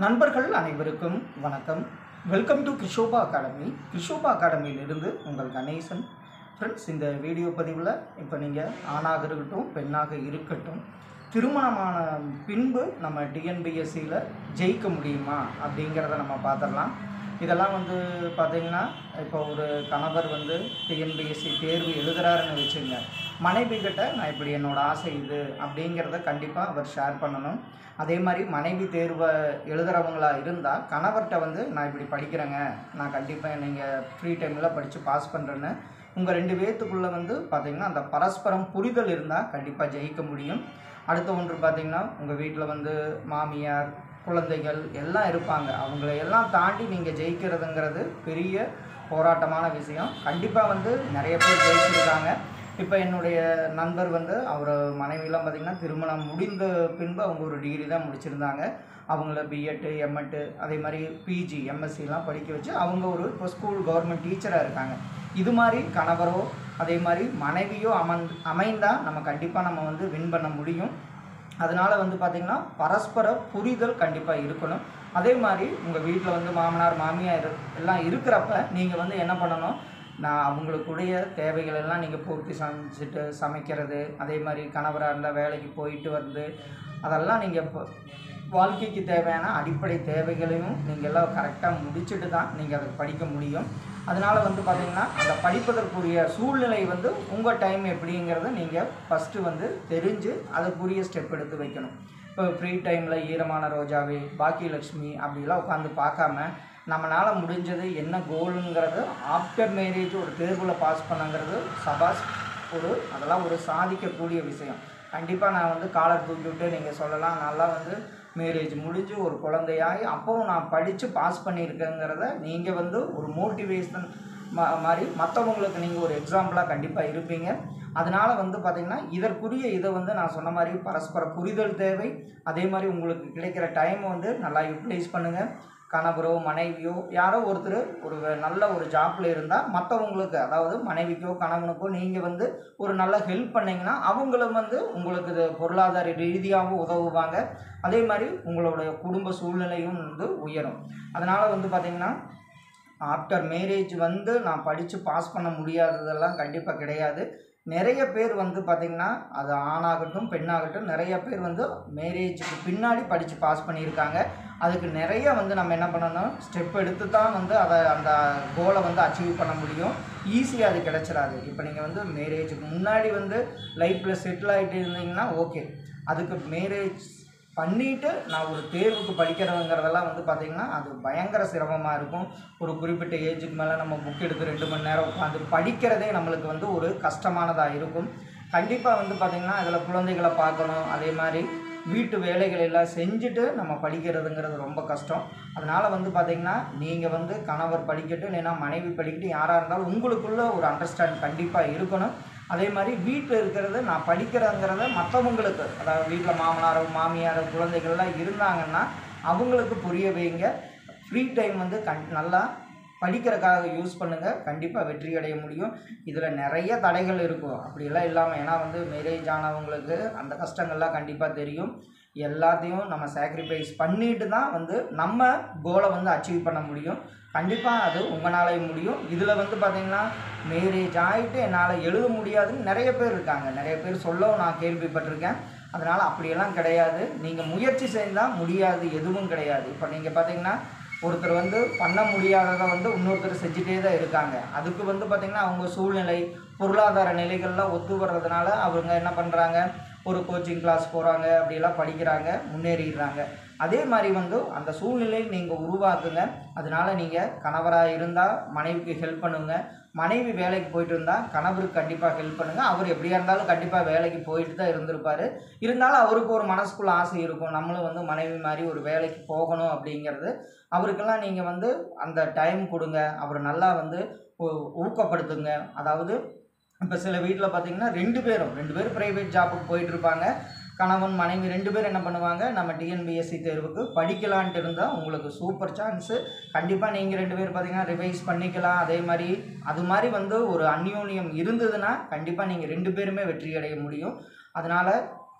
நண்பர்கள் அனைவருக்கும் வணக்கம். Welcome to Krishoba academy. Krishoba அகாடமியிலிருந்து உங்கள் கணேசன். ஃப்ரெண்ட்ஸ், இந்த வீடியோ பதிவில் இப்போ நீங்கள் ஆணாக இருக்கட்டும் பெண்ணாக இருக்கட்டும், திருமணமான பின்பு நம்ம டிஎன்பிஎஸ்சியில் ஜெயிக்க முடியுமா அப்படிங்கிறத நம்ம பார்த்துடலாம். இதெல்லாம் பார்த்திங்கன்னா, இப்போ ஒரு கணவர் டிஎன்பிஎஸ்சி தேர்வு எழுதுகிறாருன்னு வச்சுங்க, மனைவி கிட்ட நான் இப்படி என்னோடய ஆசை இது அப்படிங்கிறத கண்டிப்பாக அவர் ஷேர் பண்ணணும். அதே மாதிரி மனைவி தேர்வை எழுதுகிறவங்களா இருந்தால் கணவர்கிட்ட நான் இப்படி படிக்கிறேங்க, நான் கண்டிப்பாக நீங்கள் ஃப்ரீ டைமில் படித்து பாஸ் பண்ணுறேன்னு உங்கள் ரெண்டு பேர்த்துக்குள்ளே பார்த்திங்கன்னா அந்த பரஸ்பரம் புரிதல் இருந்தால் கண்டிப்பாக ஜெயிக்க முடியும். அடுத்த ஒன்று பார்த்திங்கன்னா, உங்கள் வீட்டில் மாமியார் குழந்தைகள் எல்லாம் இருப்பாங்க. அவங்கள எல்லாம் தாண்டி நீங்கள் ஜெயிக்கிறதுங்கிறது பெரிய போராட்டமான விஷயம். கண்டிப்பாக நிறைய பேர் ஜெயிச்சிருக்காங்க. இப்போ என்னுடைய நண்பர் அவர் மனைவிலாம் பார்த்திங்கன்னா திருமணம் முடிந்த பின்பு அவங்க ஒரு டிகிரி தான் முடிச்சிருந்தாங்க. அவங்கள பிஎட்டு எம்எட்டு அதே மாதிரி பிஜி எம்எஸ்சிலாம் படிக்க வச்சு அவங்க இப்போ ஸ்கூல் கவர்மெண்ட் டீச்சராக இருக்காங்க. இது மாதிரி கணவரோ அதே மாதிரி மனைவியோ அமைந்தால் நம்ம கண்டிப்பாக நம்ம வின் பண்ண முடியும். அதனால் பார்த்திங்கன்னா பரஸ்பர புரிதல் கண்டிப்பாக இருக்கணும். அதே மாதிரி உங்கள் வீட்டில் மாமனார் மாமியார் எல்லாம் இருக்கிறப்ப நீங்கள் என்ன பண்ணணும், நான் அவங்களுக்குடைய தேவைகள் எல்லாம் நீங்கள் பூர்த்தி செஞ்சுட்டு சமைக்கிறது, அதே மாதிரி கணவராக இருந்தால் வேலைக்கு போயிட்டு அதெல்லாம் நீங்கள் இப்போ வாழ்க்கைக்கு தேவையான அடிப்படை தேவைகளையும் நீங்கள் எல்லாம் கரெக்டாக முடிச்சுட்டு தான் நீங்கள் அதை படிக்க முடியும். அதனால் பார்த்திங்கன்னா அந்த படிப்பதற்குரிய சூழ்நிலை உங்கள் டைம் எப்படிங்கிறத நீங்கள் ஃபஸ்ட்டு தெரிஞ்சு அதுக்குரிய ஸ்டெப் எடுத்து வைக்கணும். இப்போ ஃப்ரீ டைமில் ஈரமான ரோஜாவே பாக்கியலட்சுமி அப்படிலாம் உட்காந்து பார்க்காம நம்மளால் முடிஞ்சது என்ன கோலுங்கிறது ஆஃப்டர் மேரேஜ் ஒரு தேர்வில் பாஸ் பண்ணுங்கிறது சபாஸ், அதெல்லாம் ஒரு சாதிக்கக்கூடிய விஷயம். கண்டிப்பாக நான் காலர் தூக்கிவிட்டு நீங்கள் சொல்லலாம், நல்லா மேரேஜ் முடிஞ்சு ஒரு குழந்தையாகி அப்போவும் நான் படித்து பாஸ் பண்ணியிருக்கேங்கிறத நீங்கள் ஒரு மோட்டிவேஷன் மாதிரி மற்றவங்களுக்கு நீங்கள் ஒரு எக்ஸாம்பிளாக கண்டிப்பாக இருப்பீங்க. அதனால் பார்த்திங்கன்னா இதற்குரிய இதை நான் சொன்ன மாதிரி பரஸ்பர புரிதல் தேவை. அதே மாதிரி உங்களுக்கு கிடைக்கிற டைமை நல்லா யூட்டிலைஸ் பண்ணுங்கள். கணவரோ மனைவியோ யாரோ ஒருத்தர் ஒரு நல்ல ஒரு ஜாப்பில் இருந்தால் மற்றவங்களுக்கு, அதாவது மனைவிக்கோ கணவனுக்கோ நீங்கள் ஒரு நல்ல ஹெல்ப் பண்ணிங்கன்னா அவங்களும் உங்களுக்கு இது பொருளாதார ரீதியாகவும் உதவுவாங்க. அதே மாதிரி உங்களுடைய குடும்ப சூழ்நிலையும் உயரும். அதனால் பார்த்திங்கன்னா ஆஃப்டர் மேரேஜ் நான் படித்து பாஸ் பண்ண முடியாததெல்லாம் கண்டிப்பாக கிடையாது. நிறைய பேர் பார்த்திங்கன்னா அது ஆணாகட்டும் பெண்ணாகட்டும் நிறைய பேர் மேரேஜுக்கு பின்னாடி படித்து பாஸ் பண்ணியிருக்காங்க. அதுக்கு நிறைய நம்ம என்ன பண்ணணும், ஸ்டெப் எடுத்து தான் அதை அந்த கோலை அச்சீவ் பண்ண முடியும். ஈஸியாக அது கிடச்சிடாது. இப்போ நீங்கள் மேரேஜுக்கு முன்னாடி லைஃப்பில் செட்டில் ஆகிட்டு இருந்தீங்கன்னா ஓகே. அதுக்கு மேரேஜ் பண்ணிவிட்டு நான் ஒரு தேர்வுக்கு படிக்கிறதுங்கிறதெல்லாம் பார்த்திங்கன்னா அது பயங்கர சிரமமாக இருக்கும். ஒரு குறிப்பிட்ட ஏஜுக்கு மேலே நம்ம புக் எடுத்து 2 மணி நேரம் உட்காந்து படிக்கிறதே நம்மளுக்கு ஒரு கஷ்டமானதாக இருக்கும். கண்டிப்பாக பார்த்திங்கன்னா அதில் குழந்தைகளை பார்க்கணும், அதே மாதிரி வீட்டு வேலைகள் எல்லாம் செஞ்சுட்டு நம்ம படிக்கிறதுங்கிறது ரொம்ப கஷ்டம். அதனால் பார்த்திங்கன்னா நீங்கள் கணவர் படிக்கட்டும் இல்லைன்னா மனைவி படிக்கட்டும், யாராக இருந்தாலும் உங்களுக்குள்ள ஒரு அண்டர்ஸ்டாண்ட் கண்டிப்பாக இருக்கணும். அதே மாதிரி வீட்டில் இருக்கிறது நான் படிக்கிறேங்கிறத மற்றவங்களுக்கு, அதாவது வீட்டில் மாமனார் மாமியார் குழந்தைகள்லாம் இருந்தாங்கன்னா அவங்களுக்கு புரிய வைங்க. ஃப்ரீ டைம் நல்லா படிக்கிறதுக்காக யூஸ் பண்ணுங்கள். கண்டிப்பாக வெற்றி அடைய முடியும். இதில் நிறைய தடைகள் இருக்கும், அப்படியெல்லாம் இல்லாமல். ஏன்னா மேரேஜ் ஆனவங்களுக்கு அந்த கஷ்டங்கள்லாம் கண்டிப்பாக தெரியும். எல்லாத்தையும் நம்ம சாக்ரிஃபைஸ் பண்ணிட்டு தான் நம்ம கோலை அச்சீவ் பண்ண முடியும். கண்டிப்பாக அது உங்களாலேயும் முடியும். இதில் பார்த்திங்கன்னா மேரேஜ் ஆகிட்டு என்னால் எழுத முடியாதுன்னு நிறைய பேர் இருக்காங்க. நிறைய பேர் சொல்லவும் நான் கேள்விப்பட்டிருக்கேன். அதனால் அப்படியெல்லாம் கிடையாது. நீங்கள் முயற்சி செய்தால் முடியாது எதுவும் கிடையாது. இப்போ நீங்கள் பார்த்திங்கன்னா ஒருத்தர் பண்ண முடியாததை இன்னொருத்தர் செஞ்சுட்டே தான் இருக்காங்க. அதுக்கு பார்த்திங்கன்னா அவங்க சூழ்நிலை பொருளாதார நிலைகள்லாம் ஒத்து வர்றதுனால அவங்க என்ன பண்ணுறாங்க, ஒரு கோச்சிங் கிளாஸ் போகிறாங்க, அப்படியெல்லாம் படிக்கிறாங்க, முன்னேறிடுறாங்க. அதே மாதிரி அந்த சூழ்நிலையை நீங்கள் உருவாக்குங்க. அதனால் நீங்கள் கணவராக இருந்தால் மனைவிக்கு ஹெல்ப் பண்ணுங்கள். மனைவி வேலைக்கு போயிட்டு இருந்தால் கணவருக்கு கண்டிப்பாக ஹெல்ப் பண்ணுங்கள். அவர் எப்படியா இருந்தாலும் கண்டிப்பாக வேலைக்கு போயிட்டு தான் இருந்திருப்பார். இருந்தாலும் அவருக்கு ஒரு மனசுக்குள்ள ஆசை இருக்கும், நம்மளும் மனைவி மாதிரி ஒரு வேலைக்கு போகணும் அப்படிங்கிறது. அவருக்கெல்லாம் நீங்கள் அந்த டைம் கொடுங்க. அவர் நல்லா ஊக்கப்படுத்துங்க. அதாவது இப்போ சில வீட்டில் பார்த்திங்கன்னா 2 பேரும் ப்ரைவேட் ஜாப்புக்கு போயிட்டுருப்பாங்க. கணவன் மனைவி 2 பேர் என்ன பண்ணுவாங்க, நம்ம டிஎன்பிஎஸ்சி தேர்வுக்கு படிக்கலான்ட்டு இருந்தால் உங்களுக்கு சூப்பர் சான்ஸு. கண்டிப்பாக நீங்கள் 2 பேர் பார்த்திங்கன்னா ரிவைஸ் பண்ணிக்கலாம். அதே மாதிரி அது மாதிரி ஒரு அந்யோன்யம் இருந்ததுன்னா கண்டிப்பாக நீங்கள் 2 பேருமே வெற்றி அடைய முடியும். அதனால்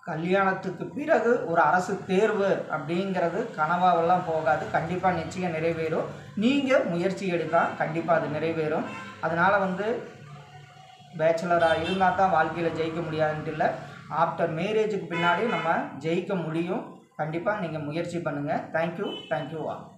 கல்யாணத்துக்கு பிறகு ஒரு அரசு தேர்வு அப்படிங்கிறது கனவாவெல்லாம் போகாது. கண்டிப்பாக நிச்சயம் நிறைவேறும். நீங்கள் முயற்சி எடுத்தால் கண்டிப்பாக அது நிறைவேறும். அதனால் பேச்சுலராக இருந்தால் தான் வாழ்க்கையில் ஜெயிக்க முடியாதுன்ட்டு இல்லை. ஆஃப்டர் மேரேஜுக்கு பின்னாடி நம்ம ஜெயிக்க முடியும். கண்டிப்பாக நீங்கள் முயற்சி பண்ணுங்கள். Thank you all.